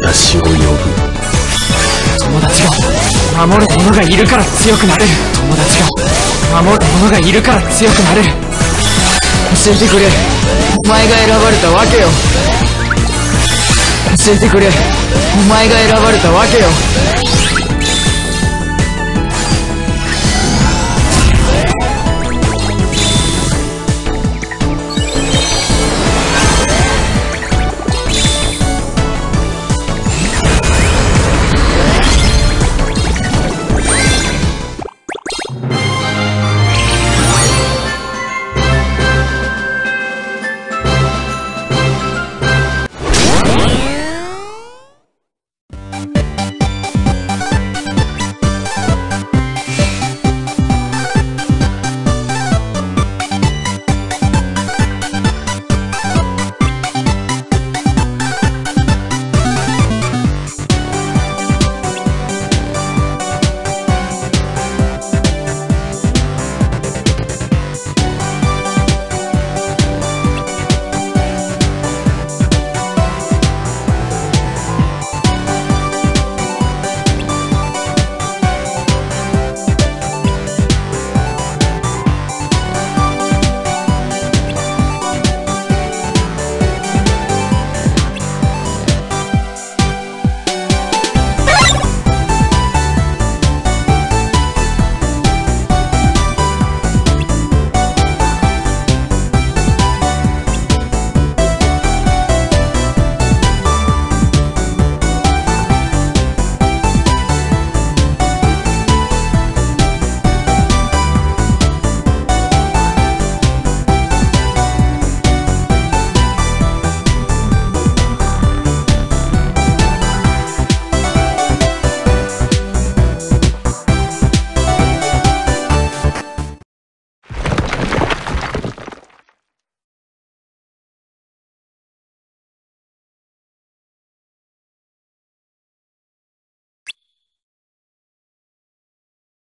私を呼ぶ。 友達が守る者がいるから強くなれる。友達が守る者がいるから強くなれる。教えてくれ、お前が選ばれたわけよ。教えてくれ、お前が選ばれたわけよ。